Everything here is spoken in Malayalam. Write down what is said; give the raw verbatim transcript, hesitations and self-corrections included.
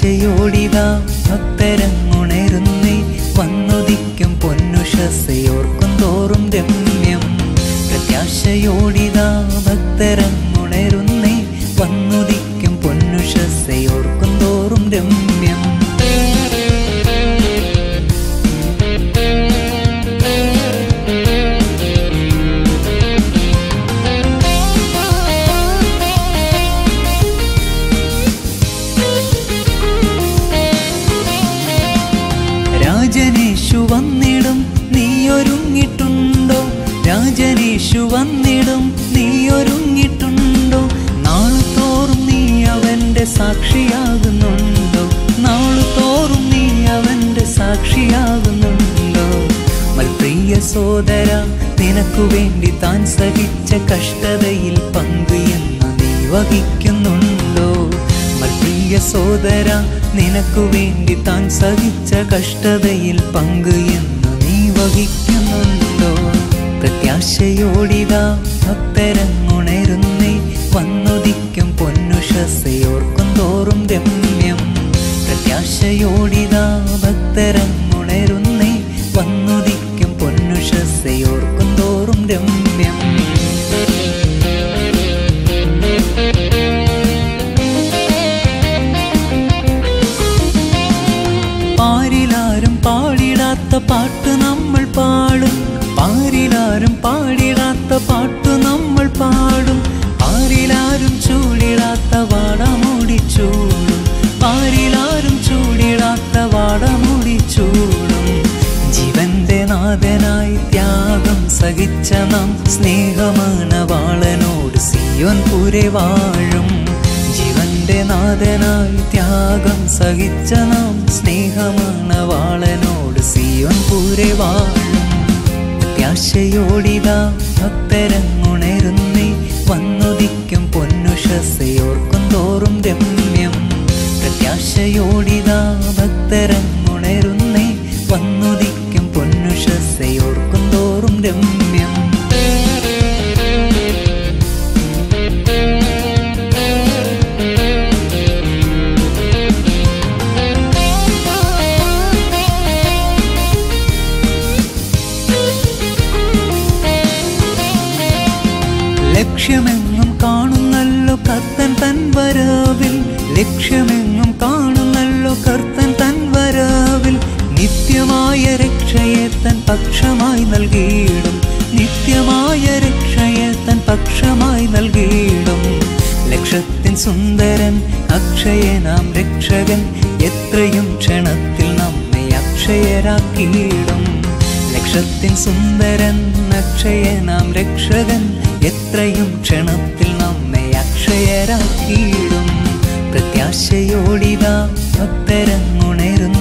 പ്രത്യാശയോടിതാ ഭക്തരങ്ങുണരുന്നേ വന്നുദിക്കും പൊന്നുഷസയോർക്കും തോറും രമ്യം. പ്രത്യാശയോടിതാ ഭക്തരങ്ങുണരുന്നേ വന്നുദിക്കും പൊന്നുഷസയോർക്കും തോറും രമ്യം. രാജനേശു വന്നിടും നീയൊരുങ്ങിട്ടുണ്ടോ? രാജനേശു വന്നിടും നീയൊരുങ്ങിട്ടുണ്ടോ? നാളുതോറും നീ അവന്റെ സാക്ഷിയാകുന്നുണ്ടോ? നാളുതോറും നീ അവന്റെ സാക്ഷിയാകുന്നുണ്ടോ? മൽപ്രിയ സോദര, നിനക്കു വേണ്ടി താൻ സഹിച്ച കഷ്ടതയിൽ പങ്ക് എന്ന് നീ വഹിക്കുന്നുണ്ടോ? മൽപ്രിയ സോദര, നിനക്കു വേണ്ടി താൻ സഹിച്ച കഷ്ടതയിൽ പങ്ക് എന്ന് നീ വഹിക്കുന്നുണ്ടോ? പ്രത്യാശയോടിതാ ഭക്തരങ്ങുണരുന്നേ വന്നുദിക്കും പൊന്നുഷസയോർക്കും തോറും രമ്യം. പ്രത്യാശയോടിതാ ഭക്തരങ്ങുണരുന്നേ വന്നുദിക്കും പൊന്നുഷസയോർക്കും തോറും രമ്യം. പാരിലാരും പാടിടാത്ത പാട്ട് നമ്മൾ പാടും, പാരിലാരും പാടിടാത്ത പാട്ട് നമ്മൾ പാടും. പാരിലാരും ചൂടിടാത്ത വാടമൂടി ചൂടും, പാരിലാരും ചൂടിടാത്ത വാടമൂടി ചൂടും. ജീവന്റെ നാഥനായി ത്യാഗം സഹിച്ച നാം സ്നേഹമാനവാളനോട് സിയോൻ പുരെ വാഴും. ജീവന്റെ നാഥനായി ത്യാഗം സഹിച്ച നാം സ്നേഹമാനവാളനോട് സിയോൻ പുരെ വാഴും. പ്രത്യാശയോടിതാ ഭക്തരങ്ങുണരുന്നേ വന്നുദിക്കും പൊന്നുഷസയോർക്കും തോറും രമ്യം. പ്രത്യാശയോടിതാ ഭക്തരങ്ങുണരുന്നേ വന്നുദിക്കും പൊന്നുഷസയോർക്കും തോറും രമ്യം. ലക്ഷ്യമെങ്ങും കാണുന്നല്ലോ കർത്തൻ തൻ വരവിൽ, ലക്ഷ്യമെങ്ങും കാണുന്നല്ലോ കർത്തൻ തൻ വരവിൽ. നിത്യമായ രക്ഷയെ തൻ പക്ഷമായി നൽകിയിടും, നിത്യമായ രക്ഷയെ തൻ പക്ഷമായി നൽകിയിടും. ലക്ഷത്തിൻ സുന്ദരൻ അക്ഷയനാം രക്ഷകൻ എത്രയും ക്ഷണത്തിൽ നമ്മെ അക്ഷയരാക്കിയിടും. ലക്ഷത്തിൻ സുന്ദരൻ അക്ഷയനാം രക്ഷകൻ എത്രയും ക്ഷണത്തിൽ നമ്മെ അക്ഷയരാക്കിയിടും. പ്രത്യാശയോടിതാ ഭക്തരങ്ങുണരുന്നു